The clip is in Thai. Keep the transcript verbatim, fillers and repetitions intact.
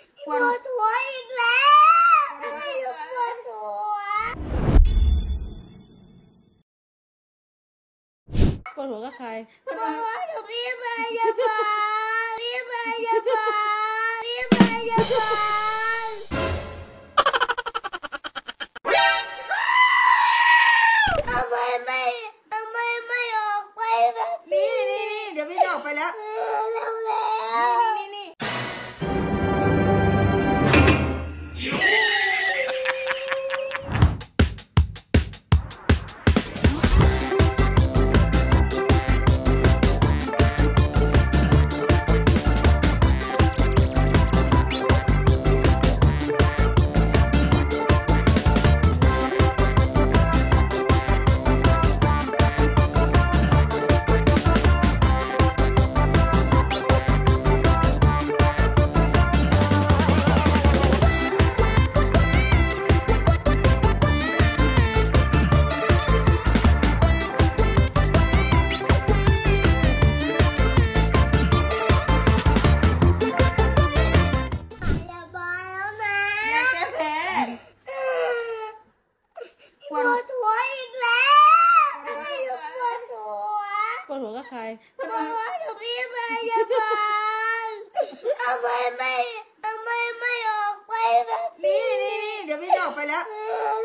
ปวดหัวอีกแล้วปวดหัวปวดหัวกับใครปวดหัวกับพี่พยาบาลพี่พยาบาลพี่พยาบาลทำไมไม่ทำไมไม่ออกไปแบบนี้นี่นี่นี่เดี๋ยวพี่จะออกไปแล้วเร็วแล้วนี่นี่ปวดหัวอีกแล้วปวดหัวปวดหัวกับใครปวดหัวกับพี่พยาบาลทำไมไม่ทำไมไม่ออกไปแบบนี้นี่นี่นี่เดี๋ยวพี่จะออกไปแล้ว